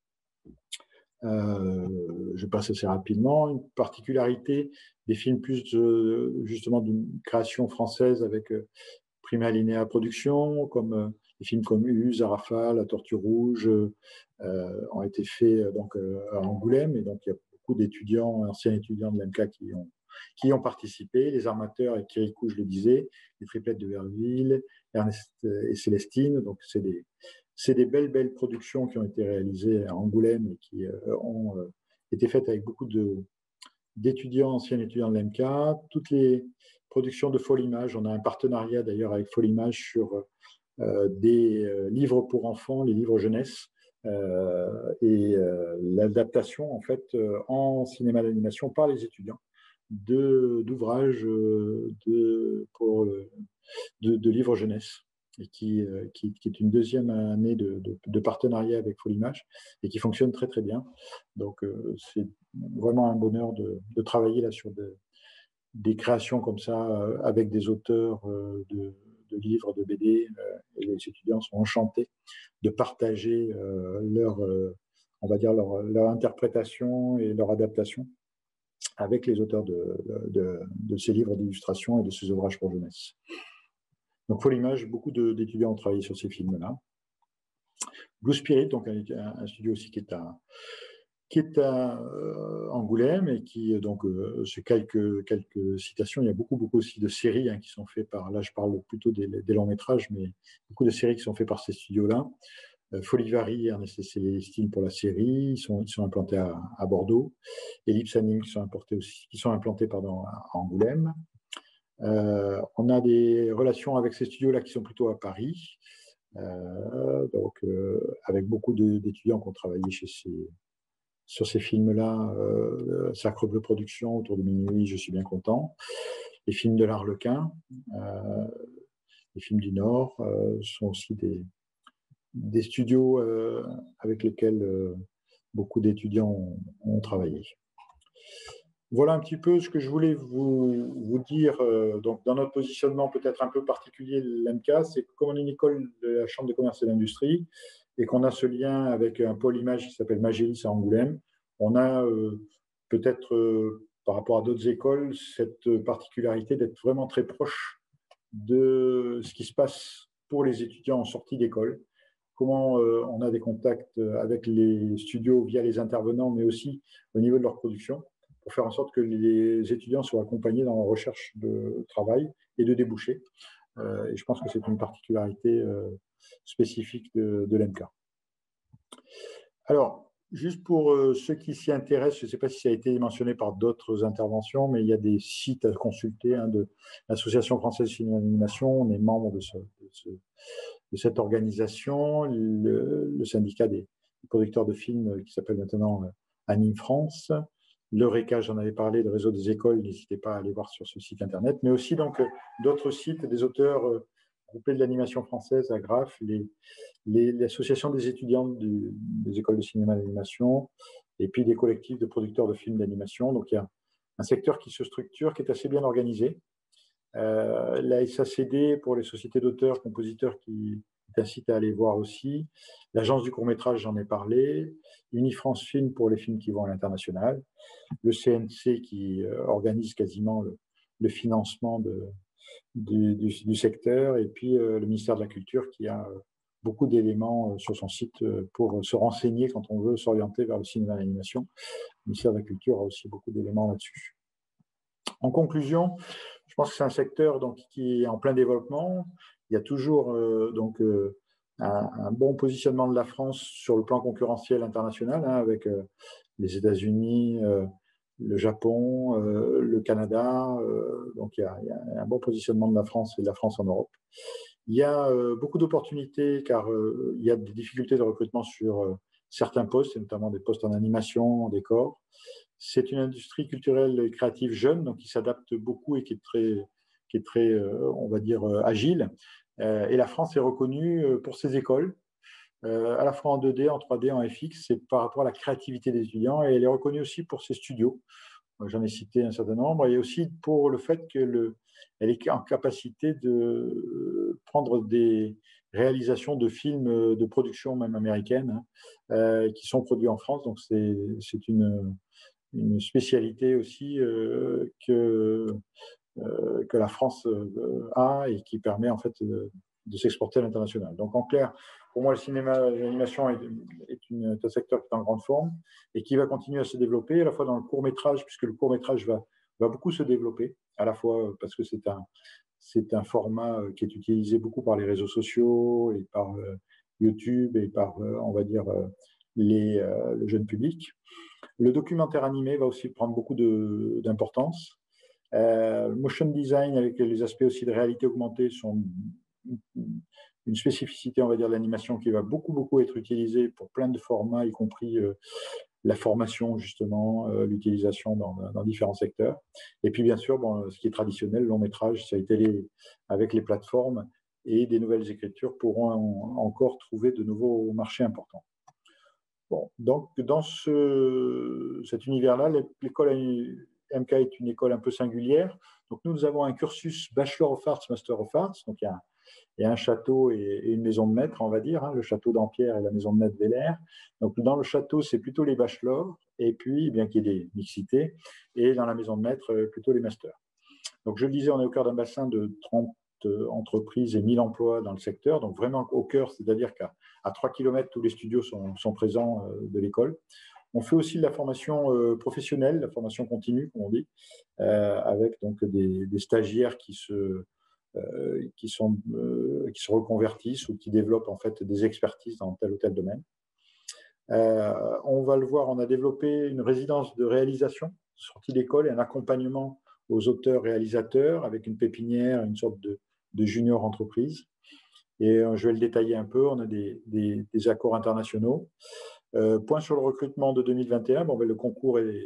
Euh, je passe assez rapidement. Une particularité des films plus euh, justement d'une création française avec euh, Prima Linea Productions, comme euh, des films comme U, Zarafa, La Tortue Rouge, euh, ont été faits donc euh, à Angoulême, et donc il y a beaucoup d'étudiants, anciens étudiants de l'M K qui ont, qui ont participé, les armateurs et Kirikou, je le disais, les triplettes de Verville, Ernest et Célestine, donc c'est des, c'est des belles, belles productions qui ont été réalisées à Angoulême et qui euh, ont euh, été faites avec beaucoup de, d'étudiants, anciens étudiants de l'M K. Toutes les productions de Folimage, on a un partenariat d'ailleurs avec Folimage sur euh, des euh, livres pour enfants, les livres jeunesse, euh, et euh, l'adaptation en fait euh, en cinéma d'animation par les étudiants de, d'ouvrages euh, de, pour, euh, de, de livres jeunesse, et qui, euh, qui, qui, est une deuxième année de, de, de partenariat avec Folimage et qui fonctionne très très bien. Donc euh, c'est vraiment un bonheur de, de travailler là sur de, des créations comme ça euh, avec des auteurs euh, de, de livres, de B D, euh, et les étudiants sont enchantés de partager euh, leur, euh, on va dire leur, leur interprétation et leur adaptation avec les auteurs de, de, de ces livres d'illustration et de ces ouvrages pour jeunesse. Donc, pour l'image, beaucoup d'étudiants ont travaillé sur ces films-là. Blue Spirit, donc un, un, studio aussi qui est à, qui est à euh, Angoulême et qui, donc, euh, c'est quelques, quelques citations. Il y a beaucoup, beaucoup aussi de séries hein, qui sont faites par, là je parle plutôt des, des longs métrages, mais beaucoup de séries qui sont faites par ces studios-là. Euh, Folivari, Ernest et Célestine pour la série, ils sont, ils sont implantés à, à Bordeaux. Ellipse Anime qui sont, importés aussi, qui sont implantés pardon, à, à Angoulême. Euh, on a des relations avec ces studios-là qui sont plutôt à Paris, euh, donc euh, avec beaucoup d'étudiants qui ont travaillé chez ces, sur ces films-là. Euh, Sacre Bleu Productions, Autour de minuit, Je suis bien content. Les films de l'Arlequin, euh, les films du Nord, euh, sont aussi des, des studios euh, avec lesquels euh, beaucoup d'étudiants ont, ont travaillé. Voilà un petit peu ce que je voulais vous, vous dire. Euh, donc, dans notre positionnement peut-être un peu particulier de l'M K, c'est que comme on est une école de la Chambre de commerce et d'industrie et qu'on a ce lien avec un pôle image qui s'appelle Magélis à Angoulême, on a euh, peut-être, euh, par rapport à d'autres écoles, cette particularité d'être vraiment très proche de ce qui se passe pour les étudiants en sortie d'école. Comment euh, on a des contacts avec les studios via les intervenants, mais aussi au niveau de leur production, pour faire en sorte que les étudiants soient accompagnés dans la recherche de travail et de débouchés. Euh, et je pense que c'est une particularité euh, spécifique de, de l'M K. Alors, Juste pour euh, ceux qui s'y intéressent, je ne sais pas si ça a été mentionné par d'autres interventions, mais il y a des sites à consulter hein, de l'Association française de cinéma d'animation. On est membre de, ce, de, ce, de cette organisation, le, le syndicat des producteurs de films qui s'appelle maintenant euh, Anime France. L'Eureka, j'en avais parlé, le réseau des écoles, n'hésitez pas à aller voir sur ce site internet, mais aussi donc euh, d'autres sites, des auteurs euh, groupés de l'animation française, A G R A F, les l'association des étudiants du, des écoles de cinéma d'animation, et puis des collectifs de producteurs de films d'animation. Donc il y a un secteur qui se structure, qui est assez bien organisé. Euh, la S A C D pour les sociétés d'auteurs, compositeurs qui t'incite à aller voir aussi. L'agence du court-métrage, j'en ai parlé. Unifrance Film pour les films qui vont à l'international. Le C N C qui euh, organise quasiment le, le financement de, du, du, du, secteur. Et puis euh, le ministère de la Culture qui a euh, beaucoup d'éléments euh, sur son site euh, pour se renseigner quand on veut s'orienter vers le cinéma d'animation. Le ministère de la Culture a aussi beaucoup d'éléments là-dessus. En conclusion, je pense que c'est un secteur donc, qui est en plein développement. Il y a toujours euh, donc, euh, un, un bon positionnement de la France sur le plan concurrentiel international, hein, avec euh, les États-Unis, euh, le Japon, euh, le Canada. Euh, donc, il y, a, il y a un bon positionnement de la France et de la France en Europe. Il y a euh, beaucoup d'opportunités car euh, il y a des difficultés de recrutement sur euh, certains postes, et notamment des postes en animation, en décor. C'est une industrie culturelle et créative jeune, donc qui s'adapte beaucoup et qui est très, qui est très euh, on va dire, euh, agile. Euh, et la France est reconnue euh, pour ses écoles, euh, à la fois en deux D, en trois D, en F X, c'est par rapport à la créativité des étudiants, et elle est reconnue aussi pour ses studios. J'en ai cité un certain nombre, et aussi pour le fait qu'elle est en capacité de prendre des réalisations de films de production même américaine hein, euh, qui sont produits en France. Donc c'est une, une spécialité aussi euh, que, euh, que la France euh, a et qui permet en fait de, de s'exporter à l'international. Donc en clair, pour moi, le cinéma, l'animation est, est, une, est un secteur qui est en grande forme et qui va continuer à se développer, à la fois dans le court-métrage, puisque le court-métrage va, va beaucoup se développer, à la fois parce que c'est un, c'est un format qui est utilisé beaucoup par les réseaux sociaux et par euh, YouTube et par, euh, on va dire, euh, les, euh, le jeune public. Le documentaire animé va aussi prendre beaucoup d'importance. Euh, le motion design avec les aspects aussi de réalité augmentée sont une spécificité, on va dire, de l'animation qui va beaucoup, beaucoup être utilisée pour plein de formats, y compris euh, la formation, justement, euh, l'utilisation dans, dans différents secteurs. Et puis, bien sûr, bon, ce qui est traditionnel, le long métrage, ça a été les, avec les plateformes et des nouvelles écritures pourront en, encore trouver de nouveaux marchés importants. Bon, donc, dans ce, cet univers-là, l'école M K est une école un peu singulière. Donc, nous, nous avons un cursus Bachelor of Arts, Master of Arts. Donc, il y a un, il y a un château et, et une maison de maître, on va dire, hein, le château d'Ampierre et la maison de maître Vélaire. Donc, dans le château, c'est plutôt les bachelors, et puis, bien qu'il y ait des mixités, et dans la maison de maître, plutôt les masters. Donc, je le disais, on est au cœur d'un bassin de trente entreprises et mille emplois dans le secteur, donc vraiment au cœur, c'est-à-dire qu'à à trois kilomètres, tous les studios sont, sont présents euh, de l'école. On fait aussi de la formation euh, professionnelle, la formation continue, comme on dit, euh, avec donc des, des stagiaires qui se, euh, qui, sont, euh, qui se reconvertissent ou qui développent en fait des expertises dans tel ou tel domaine. Euh, on va le voir, on a développé une résidence de réalisation, sortie d'école et un accompagnement aux auteurs réalisateurs avec une pépinière, une sorte de, de junior entreprise. Et euh, je vais le détailler un peu, on a des, des, des accords internationaux. Euh, point sur le recrutement de deux mille vingt et un, bon, ben, le concours est, est,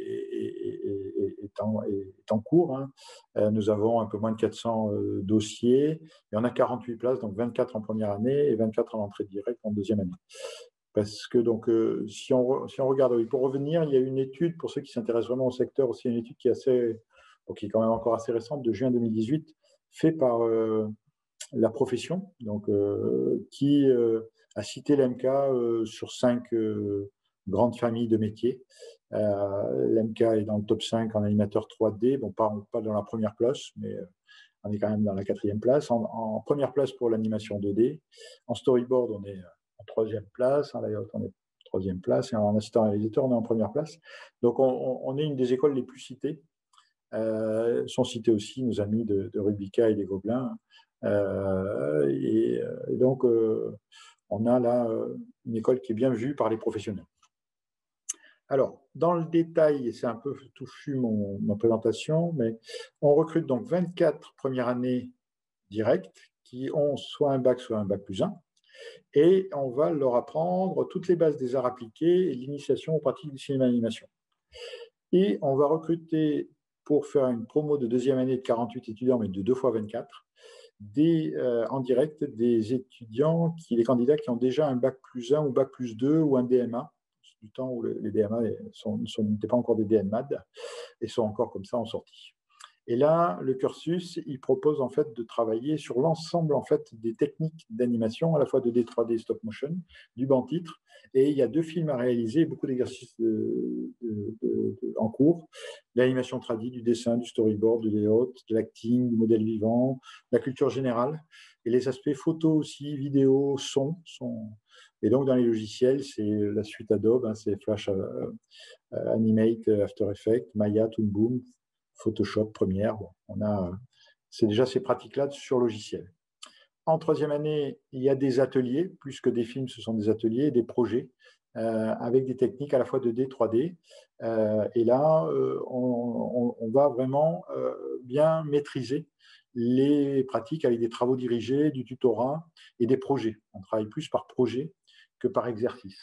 est, est, en, est en cours. Hein. Euh, nous avons un peu moins de quatre cents euh, dossiers et on a quarante-huit places, donc vingt-quatre en première année et vingt-quatre en entrée directe en deuxième année. Parce que donc, euh, si, on, si on regarde, oui, pour revenir, il y a une étude, pour ceux qui s'intéressent vraiment au secteur, aussi une étude qui est, assez, bon, qui est quand même encore assez récente, de juin deux mille dix-huit, faite par euh, la profession, donc, euh, qui euh, a cité l'M K euh, sur cinq euh, grandes familles de métiers. Euh, L'M K est dans le top cinq en animateur trois D, bon, pas, pas dans la première place, mais euh, on est quand même dans la quatrième place. En, en première place pour l'animation deux D. En storyboard, on est en troisième place. En layout, on est en troisième place. Et en assistant réalisateur, on est en première place. Donc, on, on est une des écoles les plus citées. Euh, sont cités aussi nos amis de, de Rubica et des Gobelins. Euh, et, et, donc, euh, on a là euh, une école qui est bien vue par les professionnels. Alors, dans le détail, c'est un peu touffu mon, ma présentation, mais on recrute donc vingt-quatre premières années directes qui ont soit un bac, soit un bac plus un, et on va leur apprendre toutes les bases des arts appliqués et l'initiation aux pratiques du cinéma d'animation. Et on va recruter, pour faire une promo de deuxième année de quarante-huit étudiants, mais de deux fois vingt-quatre, des, euh, en direct des étudiants, qui, des candidats qui ont déjà un bac plus un ou bac plus deux ou un D M A, du temps où les D M A n'étaient pas encore des D N M A D et sont encore comme ça en sortie. Et là, le cursus, il propose en fait de travailler sur l'ensemble en fait des techniques d'animation, à la fois deux D, trois D, stop motion, du banc titre. Et il y a deux films à réaliser, beaucoup d'exercices de, de, de, de, en cours, l'animation tradie, du dessin, du storyboard, du layout, de l'acting, du modèle vivant, la culture générale, et les aspects photo aussi, vidéo, son. son. Et donc dans les logiciels, c'est la suite Adobe, hein, c'est Flash, euh, Animate, After Effects, Maya, Toon Boom, Photoshop, Premiere. Bon, on a, c'est déjà ces pratiques-là sur logiciel. En troisième année, il y a des ateliers, plus que des films, ce sont des ateliers, des projets, euh, avec des techniques à la fois deux D, trois D. Euh, et là, euh, on, on, on, va vraiment euh, bien maîtriser les pratiques avec des travaux dirigés, du tutorat et des projets. On travaille plus par projet que par exercice.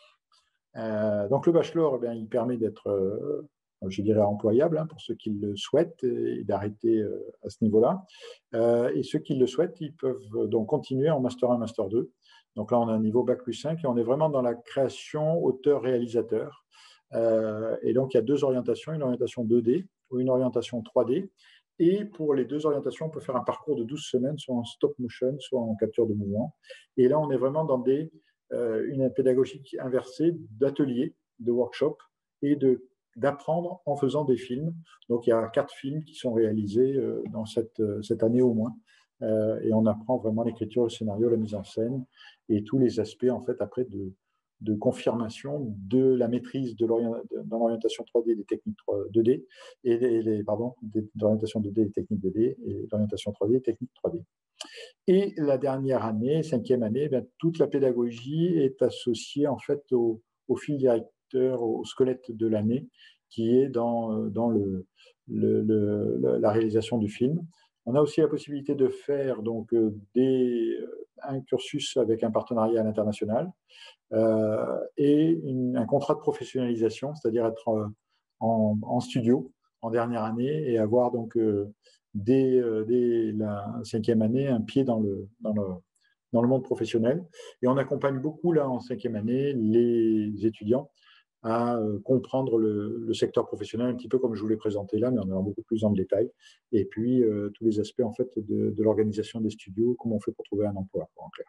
Euh, donc le bachelor, eh bien, il permet d'être, euh, je dirais, employable, hein, pour ceux qui le souhaitent, et d'arrêter euh, à ce niveau-là. Euh, et ceux qui le souhaitent, ils peuvent donc continuer en master un, master deux. Donc là, on a un niveau bac plus cinq et on est vraiment dans la création auteur-réalisateur. Euh, et donc, il y a deux orientations, une orientation deux D ou une orientation trois D. Et pour les deux orientations, on peut faire un parcours de douze semaines, soit en stop motion, soit en capture de mouvement. Et là, on est vraiment dans des une pédagogie inversée d'ateliers, de workshops et de, d'apprendre en faisant des films. Donc, il y a quatre films qui sont réalisés dans cette, cette année au moins. Euh, et on apprend vraiment l'écriture, le scénario, la mise en scène et tous les aspects, en fait, après de, de confirmation de la maîtrise de dans l'orientation trois D des techniques deux D et les, pardon, de l'orientation deux D des techniques deux D et l'orientation trois D des techniques trois D. Et la dernière année, cinquième année, bien, toute la pédagogie est associée en fait au, au fil directeur, au squelette de l'année, qui est dans, dans le, le, le, la réalisation du film. On a aussi la possibilité de faire donc, des, un cursus avec un partenariat à l'international euh, et une, un contrat de professionnalisation, c'est-à-dire être en, en studio en dernière année et avoir donc euh, dès, euh, dès la cinquième année un pied dans le, dans le, dans le monde professionnel. Et on accompagne beaucoup là en cinquième année les étudiants à euh, comprendre le, le secteur professionnel un petit peu comme je vous l'ai présenté là, mais en allant beaucoup plus dans le détail. Et puis euh, tous les aspects en fait de, de l'organisation des studios, comment on fait pour trouver un emploi en clair.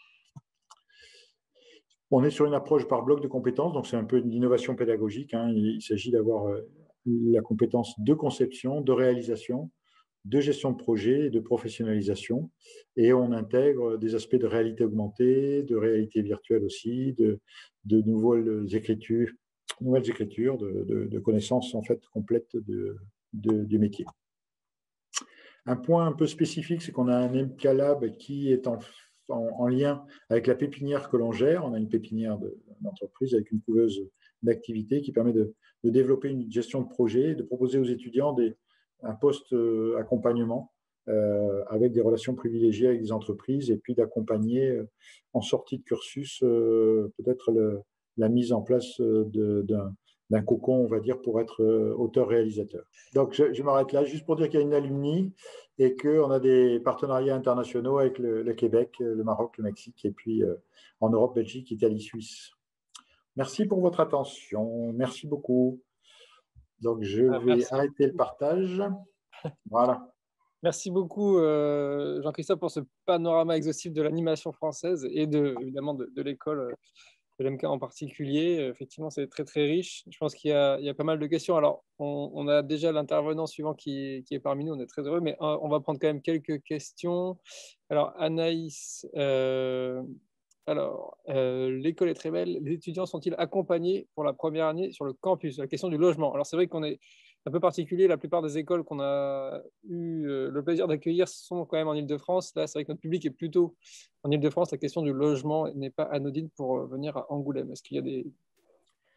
On est sur une approche par bloc de compétences, donc c'est un peu une innovation pédagogique. Hein. Il s'agit d'avoir la compétence de conception, de réalisation, de gestion de projet et de professionnalisation. Et on intègre des aspects de réalité augmentée, de réalité virtuelle aussi, de, de nouvelles écritures, nouvelles écritures de, de, de connaissances en fait complètes de, de, du métier. Un point un peu spécifique, c'est qu'on a un M K Lab qui est en En, en lien avec la pépinière que l'on gère. On a une pépinière d'entreprise avec une couveuse d'activité qui permet de, de développer une gestion de projet et de proposer aux étudiants des, un poste euh, accompagnement euh, avec des relations privilégiées avec des entreprises et puis d'accompagner euh, en sortie de cursus euh, peut-être la mise en place d'un d'un cocon, on va dire, pour être euh, auteur-réalisateur. Donc, je, je m'arrête là, juste pour dire qu'il y a une alumni et qu'on a des partenariats internationaux avec le, le Québec, le Maroc, le Mexique, et puis euh, en Europe, Belgique, Italie, Suisse. Merci pour votre attention. Merci beaucoup. Donc, je Ah, vais merci. arrêter le partage. Voilà. Merci beaucoup, euh, Jean-Christophe, pour ce panorama exhaustif de l'animation française et de, évidemment de, de l'école de l'M K en particulier. Effectivement, c'est très, très riche. Je pense qu'il y a, il y a pas mal de questions. Alors, on, on a déjà l'intervenant suivant qui, qui est parmi nous. On est très heureux, mais euh, on va prendre quand même quelques questions. Alors, Anaïs, euh, alors, euh, l'école est très belle. Les étudiants sont-ils accompagnés pour la première année sur le campus? La question du logement. Alors, c'est vrai qu'on est un peu particulier. La plupart des écoles qu'on a eu euh, le plaisir d'accueillir sont quand même en Île-de-France. Là, c'est vrai que notre public est plutôt en Île-de-France. La question du logement n'est pas anodine pour euh, venir à Angoulême. Est-ce qu'il y a des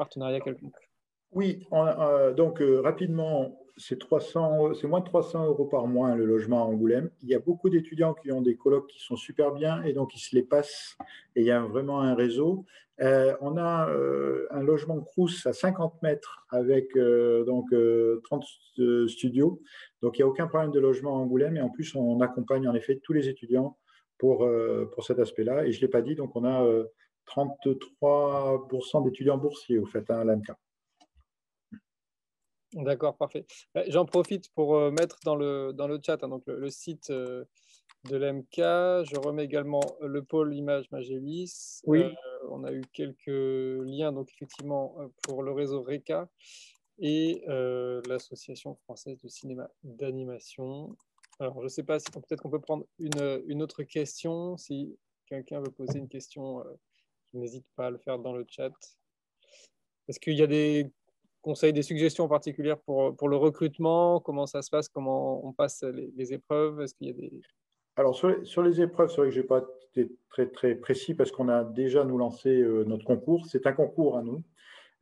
partenariat quelconque. Oui, on, euh, donc euh, rapidement, c'est trois cents, c'est moins de trois cents euros par mois hein, le logement à Angoulême. Il y a beaucoup d'étudiants qui ont des colocs qui sont super bien et donc ils se les passent et il y a vraiment un réseau. Euh, on a euh, un logement Crous à cinquante mètres avec euh, donc euh, trente euh, studios. Donc il n'y a aucun problème de logement à Angoulême et en plus on accompagne en effet tous les étudiants pour, euh, pour cet aspect-là. Et je ne l'ai pas dit, donc on a euh, trente-trois pour cent d'étudiants boursiers au fait hein, à l'A M K. D'accord, parfait. Euh, J'en profite pour euh, mettre dans le, dans le chat hein, donc le, le site euh, de l'A M K. Je remets également le pôle Image Magélis. Euh, Oui, on a eu quelques liens, donc effectivement, euh, pour le réseau RECA et euh, l'Association française de cinéma d'animation. Alors, je ne sais pas si peut-être qu'on peut prendre une, une autre question. Si quelqu'un veut poser une question, euh, n'hésite pas à le faire dans le chat. Est-ce qu'il y a des conseils, des suggestions particulières pour, pour le recrutement? Comment ça se passe? Comment on passe les, les épreuves? Est-ce qu'il y a des... alors sur les, sur les épreuves, c'est vrai que je n'ai pas été très, très précis parce qu'on a déjà nous lancé euh, notre concours. C'est un concours à nous.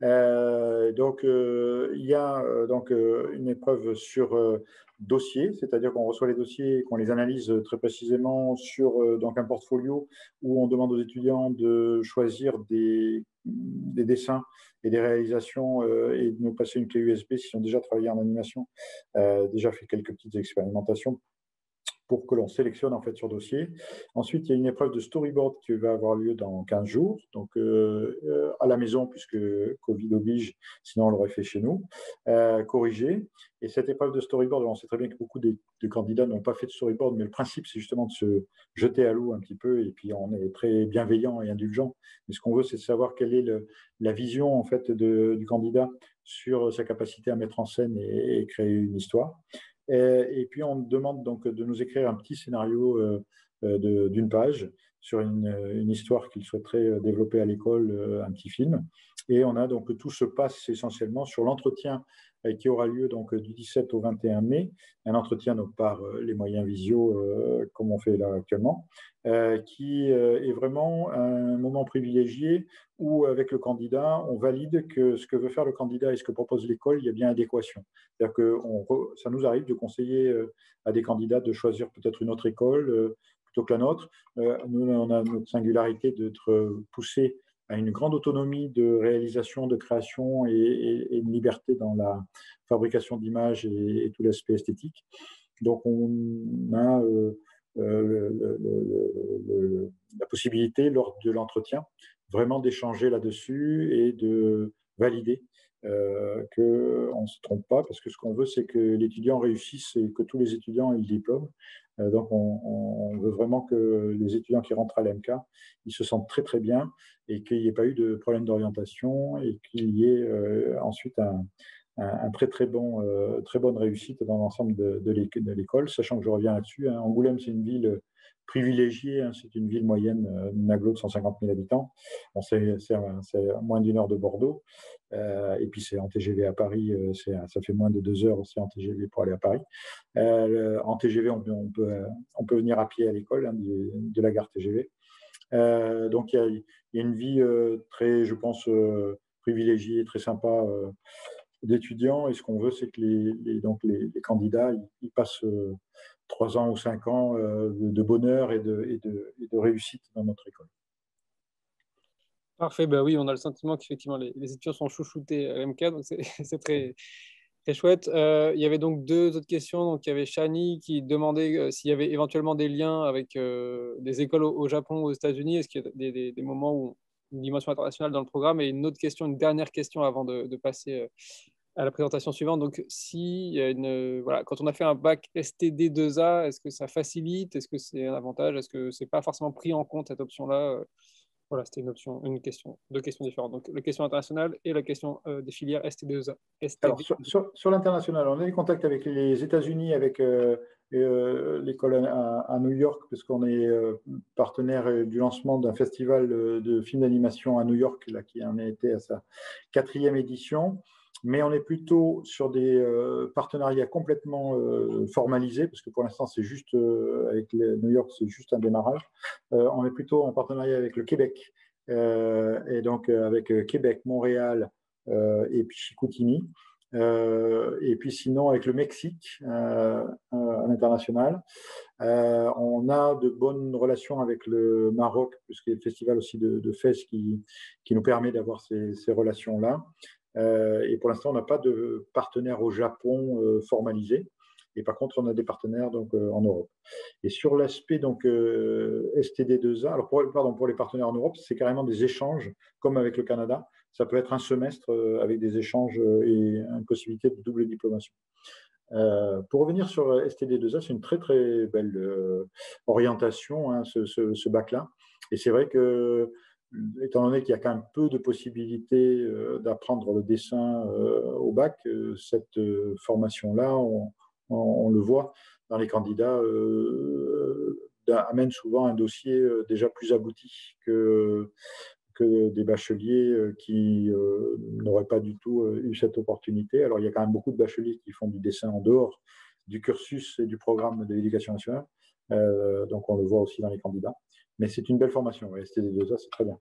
Euh, donc, euh, il y a euh, donc euh, une épreuve sur euh, dossier, c'est-à-dire qu'on reçoit les dossiers et qu'on les analyse très précisément sur euh, donc un portfolio où on demande aux étudiants de choisir des, des dessins et des réalisations euh, et de nous passer une clé U S B s'ils ont déjà travaillé en animation, euh, déjà fait quelques petites expérimentations pour que l'on sélectionne en fait sur dossier. Ensuite, il y a une épreuve de storyboard qui va avoir lieu dans quinze jours, donc euh, euh, à la maison, puisque Covid oblige, sinon on l'aurait fait chez nous, euh, corrigé. Et cette épreuve de storyboard, on sait très bien que beaucoup de, de candidats n'ont pas fait de storyboard, mais le principe, c'est justement de se jeter à l'eau un petit peu, et puis on est très bienveillant et indulgent. Mais ce qu'on veut, c'est de savoir quelle est le, la vision en fait de, du candidat sur sa capacité à mettre en scène et, et créer une histoire. Et, et puis, on demande donc de nous écrire un petit scénario euh, de, d'une page sur une, une histoire qu'il souhaiterait développer à l'école, euh, un petit film. Et on a donc tout se passe essentiellement sur l'entretien euh, qui aura lieu donc du dix-sept au vingt et un mai, un entretien donc par euh, les moyens visio euh, comme on fait là actuellement, euh, qui euh, est vraiment un moment privilégié où avec le candidat on valide que ce que veut faire le candidat et ce que propose l'école, il y a bien adéquation. C'est-à-dire que on, ça nous arrive de conseiller euh, à des candidats de choisir peut-être une autre école euh, plutôt que la nôtre. Euh, nous, on a notre singularité d'être poussé à une grande autonomie de réalisation, de création et, et, et une liberté dans la fabrication d'images et, et tout l'aspect esthétique. Donc, on a euh, euh, le, le, le, la possibilité, lors de l'entretien, vraiment d'échanger là-dessus et de valider euh, qu'on ne se trompe pas, parce que ce qu'on veut, c'est que l'étudiant réussisse et que tous les étudiants aient le diplôme. Euh, donc, on, on, veut vraiment que les étudiants qui rentrent à l'A M K, ils se sentent très, très bien et qu'il n'y ait pas eu de problème d'orientation et qu'il y ait euh, ensuite un, un, un, très, très, bon, euh, très bonne réussite dans l'ensemble de, de l'école, sachant que je reviens là-dessus. Hein, Angoulême, c'est une ville privilégiée, hein, c'est une ville moyenne, euh, une aglo de cent cinquante mille habitants. Bon, c'est moins d'une heure de Bordeaux. Euh, et puis c'est en T G V à Paris, euh, ça fait moins de deux heures aussi en T G V pour aller à Paris. Euh, le, en T G V, on, on, peut, on peut venir à pied à l'école hein, de, de la gare T G V. Euh, donc il y a, y a, une vie euh, très, je pense, euh, privilégiée, très sympa euh, d'étudiants. Et ce qu'on veut, c'est que les, les, donc les, les candidats, ils, ils passent euh, trois ans ou cinq ans euh, de, de bonheur et de, et, de, et de réussite dans notre école. Parfait, bah oui, on a le sentiment qu'effectivement les, les étudiants sont chouchoutés à l'M K, donc c'est très, très chouette. Euh, il y avait donc deux autres questions. Donc, il y avait Shani qui demandait euh, s'il y avait éventuellement des liens avec euh, des écoles au, au Japon, aux États-Unis. Est-ce qu'il y a des, des, des moments où une dimension internationale dans le programme? Et une autre question, une dernière question avant de, de passer euh, à la présentation suivante. Donc, si, une, voilà, quand on a fait un bac S T D deux A, est-ce que ça facilite? Est-ce que c'est un avantage? Est-ce que c'est pas forcément pris en compte cette option-là? Voilà, c'était une option, une question, deux questions différentes. Donc, la question internationale et la question euh, des filières S T D deux A. Alors, sur, sur, sur l'international, on a des contacts avec les États-Unis, avec euh, euh, l'école à, à, New York, parce qu'on est euh, partenaire du lancement d'un festival de films d'animation à New York, là, qui en a été à sa quatrième édition. Mais on est plutôt sur des euh, partenariats complètement euh, formalisés, parce que pour l'instant, c'est juste, euh, avec les, New York, c'est juste un démarrage. Euh, on est plutôt en partenariat avec le Québec, euh, et donc avec Québec, Montréal, euh, et puis Chicoutimi. Euh, et puis sinon, avec le Mexique euh, euh, à l'international. Euh, on a de bonnes relations avec le Maroc, puisqu'il y a le festival aussi de, de Fès qui, qui nous permet d'avoir ces, ces relations-là. Euh, et pour l'instant, on n'a pas de partenaire au Japon euh, formalisé. Et par contre, on a des partenaires donc, euh, en Europe. Et sur l'aspect donc euh, S T D deux A, alors pour, pardon, pour les partenaires en Europe, c'est carrément des échanges, comme avec le Canada. Ça peut être un semestre euh, avec des échanges euh, et une possibilité de double diplomation. Euh, pour revenir sur S T D deux A, c'est une très très belle euh, orientation, hein, ce, ce, ce bac-là. Et c'est vrai que, étant donné qu'il y a quand même peu de possibilités euh, d'apprendre le dessin euh, au bac, euh, cette euh, formation-là, on, on, on, le voit dans les candidats, euh, amène souvent un dossier euh, déjà plus abouti que que des bacheliers qui euh, n'auraient pas du tout euh, eu cette opportunité. Alors, il y a quand même beaucoup de bacheliers qui font du dessin en dehors du cursus et du programme de l'éducation nationale. Euh, donc, on le voit aussi dans les candidats. Mais c'est une belle formation. S T D deux A, c'est très bien.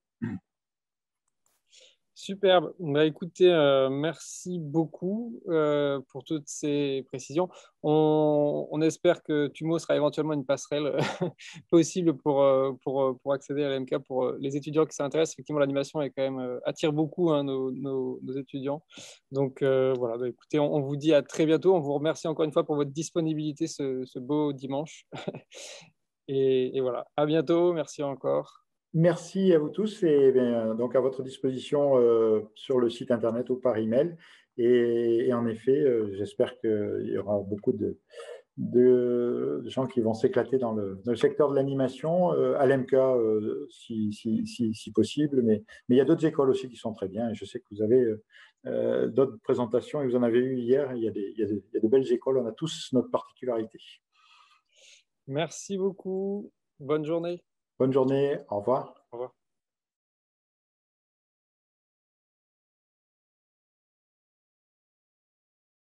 Superbe. Bah, écoutez, euh, merci beaucoup euh, pour toutes ces précisions. On, on espère que Tumo sera éventuellement une passerelle possible pour, euh, pour, euh, pour accéder à l'A M K pour euh, les étudiants qui s'intéressent. Effectivement, l'animation est quand même, euh, attire beaucoup hein, nos, nos, nos étudiants. Donc euh, voilà, bah, écoutez, on, on vous dit à très bientôt. On vous remercie encore une fois pour votre disponibilité ce, ce beau dimanche. et, et voilà, à bientôt. Merci encore. Merci à vous tous et bien, donc à votre disposition euh, sur le site internet ou par email. Et, et en effet, euh, j'espère qu'il y aura beaucoup de, de gens qui vont s'éclater dans le, dans le secteur de l'animation, euh, à l'A M K euh, si, si, si, si possible, mais, mais il y a d'autres écoles aussi qui sont très bien. Et je sais que vous avez euh, d'autres présentations et vous en avez eu hier. Il y, a des, il, y a des, il y a de belles écoles, on a tous notre particularité. Merci beaucoup. Bonne journée. Bonne journée, au revoir.